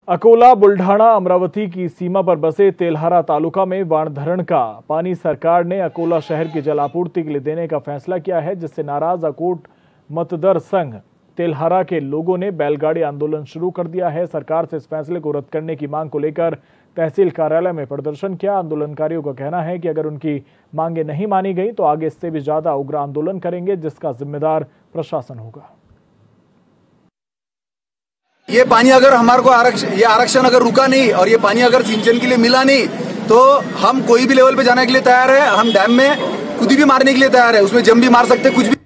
अकोला बुल्ढाना अमरावती की सीमा पर बसे तेल्हारा तालुका में बाणधरण का पानी सरकार ने अकोला शहर की जल आपूर्ति के लिए देने का फैसला किया है, जिससे नाराज अकोट मतदर संघ तेल्हारा के लोगों ने बैलगाड़ी आंदोलन शुरू कर दिया है। सरकार से इस फैसले को रद्द करने की मांग को लेकर तहसील कार्यालय में प्रदर्शन किया। आंदोलनकारियों का कहना है कि अगर उनकी मांगे नहीं मानी गई तो आगे इससे भी ज्यादा उग्र आंदोलन करेंगे, जिसका जिम्मेदार प्रशासन होगा। ये पानी अगर हमारे को आरक्षण अगर रुका नहीं और ये पानी अगर सिंचन के लिए मिला नहीं तो हम कोई भी लेवल पे जाने के लिए तैयार है। हम डैम में खुद भी मारने के लिए तैयार है, उसमें जम भी मार सकते, कुछ भी।